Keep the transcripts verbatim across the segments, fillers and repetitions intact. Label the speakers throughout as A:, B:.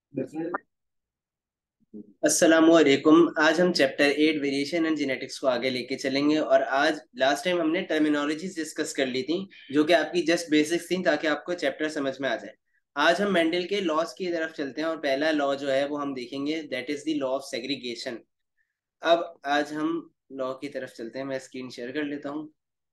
A: अस्सलामुअलैकुम। आज हम chapter eight variation and genetics को आगे लेके चलेंगे। और आज लास्ट टाइम हमने टर्मिनोलॉजीज डिस्कस कर ली थी, जो कि आपकी जस्ट बेसिक्स थी, ताकि आपको चैप्टर समझ में आ जाए। आज हम मेंडल के लॉज की तरफ चलते हैं और पहला लॉ जो है वो हम देखेंगे, that is the law of segregation. अब आज हम लॉ की तरफ चलते हैं। मैं स्क्रीन शेयर कर लेता हूँ।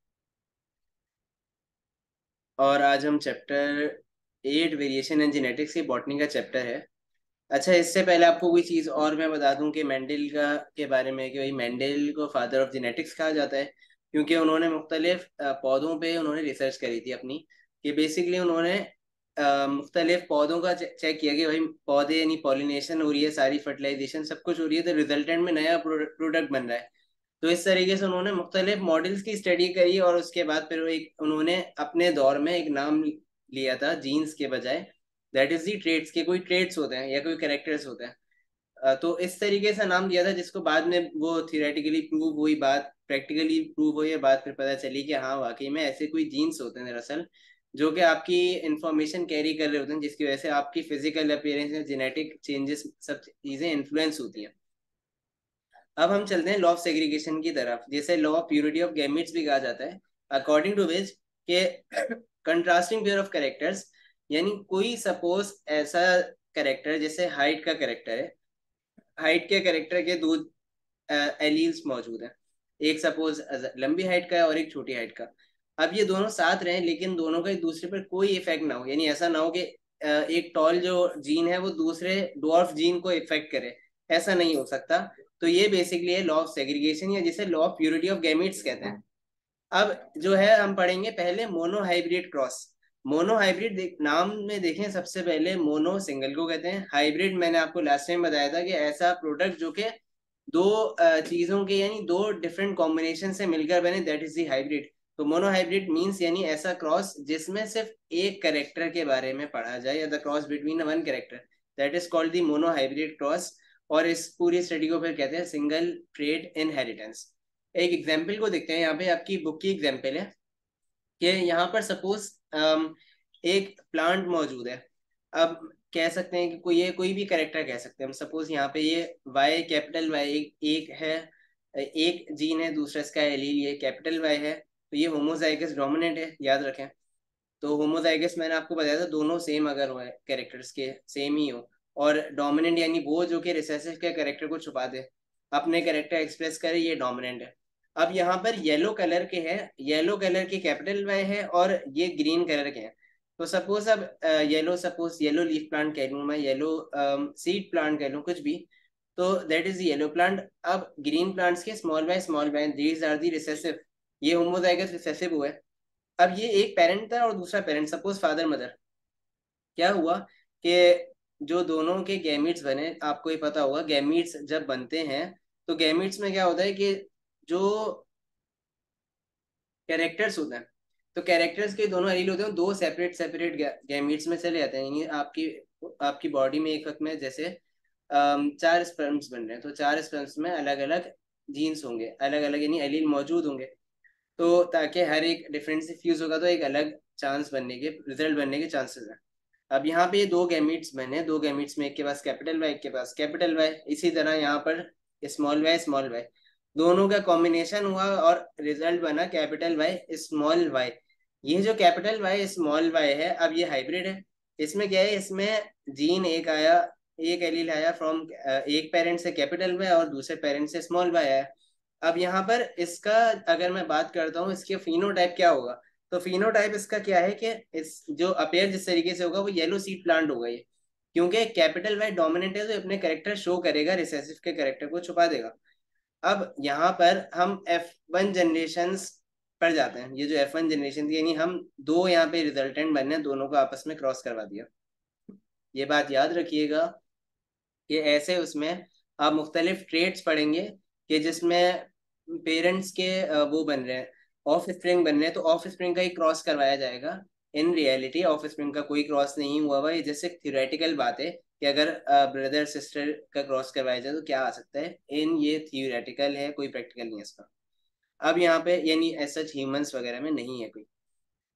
A: और आज हम chapter eight variation and genetics की बॉटनी का चैप्टर है। अच्छा, इससे पहले आपको कोई चीज़ और मैं बता दूं कि मेंडल का के बारे में, कि भाई मेंडल को फादर ऑफ जेनेटिक्स कहा जाता है, क्योंकि उन्होंने मुख्तलिफ अ, पौधों पे उन्होंने रिसर्च करी थी अपनी। कि बेसिकली उन्होंने अ, मुख्तलिफ पौधों का चेक किया कि भाई पौधे यानी पॉलिनेशन हो रही है, सारी फर्टिलाइजेशन सब कुछ हो रही है, तो रिजल्टेंट में नया प्रोडक्ट बन रहा है। तो इस तरीके से उन्होंने मुख्तलिफ मॉडल्स की स्टडी करी, और उसके बाद फिर वो एक उन्होंने अपने दौर में एक नाम लिया था जीन्स के बजाय, दैट इज दी ट्रेड्स। के कोई ट्रेड्स होते हैं या कोई कैरेक्टर्स होते हैं। अ, तो इस तरीके से नाम दिया था, जिसको बाद में वो थियोरेटिकली प्रूव हुई बात, प्रैक्टिकली प्रूव हुई है बात, फिर पता चली कि हाँ वाकई में ऐसे कोई जीन्स होते हैं दरअसल, जो कि आपकी इंफॉर्मेशन कैरी कर रहे होते हैं, जिसकी वजह से आपकी फिजिकल अपीयरेंस या जेनेटिक चेंजेस सब चीज़ें इन्फ्लुएंस होती हैं। अब हम चलते हैं लॉ ऑफ सेग्रीगेशन की तरफ, जिसे law of purity of gametes भी कहा जाता है। अकॉर्डिंग टू विच के कंट्रास्टिंग पेयर ऑफ कैरेक्टर्स, यानी कोई सपोज ऐसा कैरेक्टर जैसे हाइट का कैरेक्टर है, हाइट के कैरेक्टर के दो एलील्स मौजूद हैं। एक सपोज लंबी हाइट का है और एक छोटी हाइट का। अब ये दोनों साथ रहें, लेकिन दोनों का एक दूसरे पर कोई इफेक्ट ना हो, यानी ऐसा ना हो कि अ, एक टॉल जो जीन है वो दूसरे डॉर्फ जीन को इफेक्ट करे। ऐसा नहीं हो सकता। तो ये बेसिकली है लॉ ऑफ सेग्रीगेशन, या जिसे law of purity of gametes कहते हैं। अब जो है हम पढ़ेंगे पहले मोनोहाइब्रिड क्रॉस। मोनोहाइब्रिड नाम में देखें, सबसे पहले मोनो सिंगल को कहते हैं, हाइब्रिड मैंने आपको लास्ट टाइम बताया था कि ऐसा प्रोडक्ट जो कि दो अ, चीजों के यानी दो डिफरेंट कॉम्बिनेशन से मिलकर बने, दैट इज दी हाइब्रिड। तो मोनोहाइब्रिड मींस यानी ऐसा क्रॉस जिसमें सिर्फ एक कैरेक्टर के बारे में पढ़ा जाए, या the cross between one character, that is called the monohybrid cross. और इस पूरी स्टडी को फिर कहते हैं सिंगल ट्रेड इनहेरिटेंस। एक एग्जाम्पल को देखते हैं, यहाँ पे आपकी बुक की एग्जाम्पल है कि यहाँ पर सपोज एक प्लांट मौजूद है। अब कह सकते हैं कि कोई ये कोई भी करेक्टर कह सकते हैं हम, सपोज यहाँ पे ये वाई कैपिटल वाई एक, एक है, एक जीन है, दूसरा इसका एलील ये कैपिटल वाई है, तो ये होमोजाइगस डोमिनेंट है, याद रखें। तो होमोजाइगस मैंने आपको बताया था, दोनों सेम अगर हो कैरेक्टर्स के सेम ही हो। और डोमिनेंट यानी वो जो कि रिसेसिव के कैरेक्टर को छुपा दे, अपने कैरेक्टर एक्सप्रेस करे, ये डोमिनेंट है। अब यहाँ पर येलो कलर के हैं, येलो कलर के कैपिटल वाई है और ये ग्रीन कलर के हैं। तो सपोज अब yellow suppose yellow leaf plant कह लूँ मैं, येलो सीड प्लांट कह लूँ, कुछ भी। तो दैट इज येलो प्लांट। अब ग्रीन प्लांट्स के small by small by, these are the recessive. ये होमोजाइगस रिसेसिव हुआ है। अब ये एक पेरेंट था और दूसरा पेरेंट, सपोज फादर मदर। क्या हुआ कि जो दोनों के गैमीट्स बने, आपको ये पता होगा गैमीट्स जब बनते हैं तो गैमीट्स में क्या होता है कि जो कैरेक्टर्स होते हैं, तो कैरेक्टर्स के दोनों एलील होते हैं, दो सेपरेट सेपरेट गैमीट्स में चले जाते हैं। यानी आपकी आपकी बॉडी में एक वक्त में जैसे अम, चार स्पर्म्स बन रहे हैं, तो चार स्पर्म्स में अलग अलग जीन्स होंगे, अलग अलग यानी एलील मौजूद होंगे। तो ताकि हर एक डिफरेंट से फ्यूज होगा तो एक अलग चांस बनने के, रिजल्ट बनने के चांसेस हैं। अब यहाँ पे ये दो गैमीट्स बने, दो गैमीट्स में एक के पास कैपिटल वाई, एक के पास कैपिटल वाई, इसी तरह यहाँ पर स्मॉल वाई स्मॉल वाई, दोनों का कॉम्बिनेशन हुआ और रिजल्ट बना कैपिटल वाई स्मॉल वाई। ये जो कैपिटल वाई स्मॉल वाई है, अब ये हाइब्रिड है। इसमें क्या है, इसमें जीन एक आया, एक एलील आया फ्रॉम एक पेरेंट से कैपिटल वाई और दूसरे पेरेंट से स्मॉल वाई आया। अब यहाँ पर इसका अगर मैं बात करता हूँ, इसके फिनोटाइप क्या होगा, तो फिनोटाइप इसका क्या है कि इस जो अपेयर जिस तरीके से होगा वो येलो सीड प्लांट होगा ये, क्योंकि कैपिटल वाई डोमिनेंट है तो अपने करेक्टर शो करेगा, रिसेसिव के करेक्टर को छुपा देगा। अब यहाँ पर हम एफ वन जनरेशन पर जाते हैं। ये जो एफ वन जनरेशन थी, यानी हम दो यहाँ पे रिजल्टेंट बने, दोनों को आपस में क्रॉस करवा दिया। ये बात याद रखिएगा कि ऐसे उसमें आप मुख्तलिफ ट्रेड्स पढ़ेंगे कि जिसमें पेरेंट्स के अ, वो बन रहे हैं, ऑफ स्प्रिंग बन रहे हैं, तो ऑफ स्प्रिंग का ही क्रॉस करवाया जाएगा। इन रियलिटी ऑफ स्प्रिंग का कोई क्रॉस नहीं हुआ हुआ, ये जैसे थियोरेटिकल बात है कि अगर ब्रदर सिस्टर का क्रॉस करवाया जाए तो क्या आ सकता है, इन ये थियोरेटिकल है, कोई प्रैक्टिकल नहीं है इसका। अब यहाँ पे यानी एज सच ह्यूमंस वगैरह में नहीं है कोई।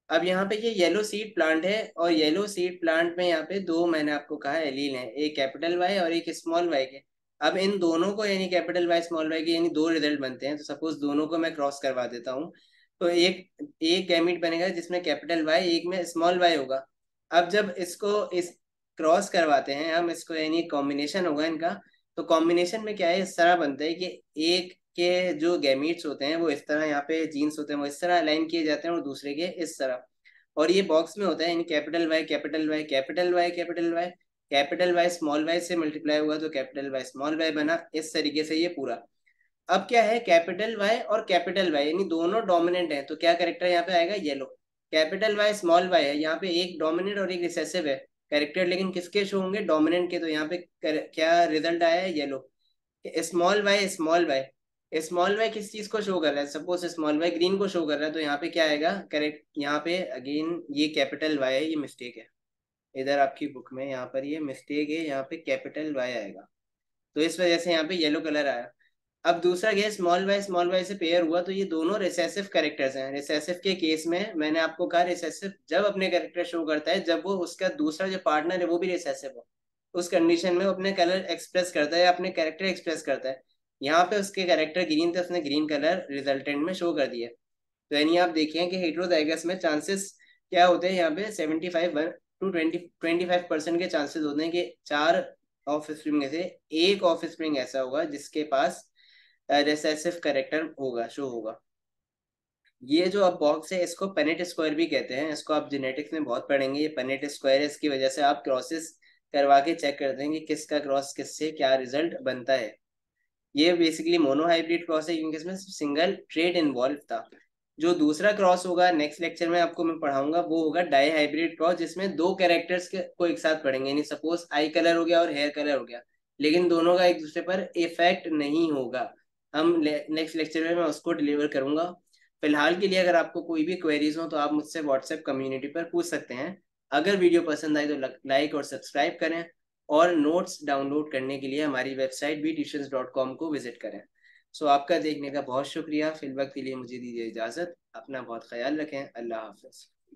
A: अब यहाँ पे ये येलो सीड प्लांट है, और येलो सीड प्लांट में यहाँ पे दो मैंने आपको कहा एलील हैं, एक कैपिटल वाई और एक स्मॉल वाई के। अब इन दोनों को यानी कैपिटल वाई स्मॉल वाई के यानी दो रिजल्ट बनते हैं, तो सपोज दोनों को मैं क्रॉस करवा देता हूँ, तो एक एक गैमीट बनेगा जिसमें कैपिटल वाई, एक में स्मॉल वाई होगा। अब जब इसको इस क्रॉस करवाते हैं हम इसको, यानी कॉम्बिनेशन होगा इनका, तो कॉम्बिनेशन में क्या है, इस तरह बनता है कि एक के जो गैमीट्स होते हैं वो इस तरह, यहाँ पे जीन्स होते हैं वो इस तरह अलाइन किए जाते हैं, और दूसरे के इस तरह। और ये बॉक्स में होता है यानी capital Y capital Y capital Y capital Y capital Y small Y से मल्टीप्लाई हुआ तो कैपिटल वाई स्मॉल वाई बना, इस तरीके से ये पूरा। अब क्या है, कैपिटल वाई और कैपिटल वाई यानी दोनों डोमिनेंट है, तो क्या करेक्टर यहाँ पे आएगा, yellow. Capital Y small Y है, यहाँ पे एक डोमिनेंट और एक रिसेसिव है करेक्टर, लेकिन किसके शो होंगे, डोमिनेंट के, तो यहाँ पे कर, क्या रिजल्ट आया है, yellow. Small Y small Y small Y किस चीज को शो कर रहा है, सपोज स्मॉल वाई ग्रीन को शो कर रहा है, तो यहाँ पे क्या आएगा करेक्ट, यहाँ पे अगेन ये कैपिटल वाई है, ये मिस्टेक है, इधर आपकी बुक में यहाँ पर ये मिस्टेक है, यहाँ पे कैपिटल वाई आएगा, तो इस वजह से यहाँ पे येलो कलर आया। अब दूसरा क्या, स्मॉल वाई स्मॉल वाई से पेयर हुआ, तो ये दोनों रिसेसिव कैरेक्टर्स हैं। रिसेसिव के केस में मैंने आपको कहा, रिसेसिव जब अपने कैरेक्टर शो करता है जब वो उसका दूसरा जो पार्टनर है वो भी रिसेसिव हो, उस कंडीशन में वो अपने कलर एक्सप्रेस करता है या अपने कैरेक्टर एक्सप्रेस करता है। यहाँ पे उसके कैरेक्टर ग्रीन थे, उसने ग्रीन कलर रिजल्टेंट में शो कर दिया। तो यानी आप देखिए कि हेट्रोजाइगस में चांसेस क्या होते हैं, यहाँ पे seventy five to twenty twenty five percent के चांसेस होते हैं कि चार ऑफ स्प्रिंग में से एक ऑफ स्प्रिंग ऐसा होगा जिसके पास रिसेसिव करेक्टर होगा, शो होगा। ये जो अब बॉक्स है इसको पेनेट स्क्वायर भी कहते हैं, इसको आप जेनेटिक्स में बहुत पढ़ेंगे, ये पेनेट स्क्वायर है, इसकी वजह से आप क्रॉसेस करवा के चेक करते हैं कि किसका क्रॉस किससे क्या रिजल्ट बनता है। ये बेसिकली मोनो हाइब्रिड क्रॉस है क्योंकि इसमें सिंगल ट्रेड इन्वॉल्व था। जो दूसरा क्रॉस होगा नेक्स्ट लेक्चर में आपको मैं पढ़ाऊंगा, वो होगा डाई हाइब्रिड क्रॉस, जिसमें दो कैरेक्टर्स के को एक साथ पढ़ेंगे, यानी सपोज आई कलर हो गया और हेयर कलर हो गया, लेकिन दोनों का एक दूसरे पर इफेक्ट नहीं होगा। हम नेक्स्ट लेक्चर में मैं उसको डिलीवर करूंगा। फिलहाल के लिए अगर आपको कोई भी क्वेरीज हो तो आप मुझसे व्हाट्सएप कम्युनिटी पर पूछ सकते हैं। अगर वीडियो पसंद आई तो लाइक और सब्सक्राइब करें, और नोट्स डाउनलोड करने के लिए हमारी website B tuitions dot com को विजिट करें। सो आपका देखने का बहुत शुक्रिया, फिल वक्त के लिए मुझे दीजिए इजाज़त, अपना बहुत ख्याल रखें, अल्लाह हाफिज़।